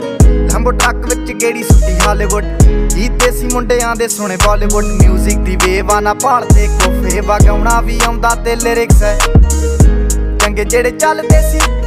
लंबो ट्रक विच गेड़ी सुट्टी हालीवुड गीत देसी मुंडियां दे सुने बॉलीवुड म्यूजिक दी वेव ना भालदे कोफे वगाउणा भी आउंदा ते लिरिक्स है चंगे जेड़े चलदे सी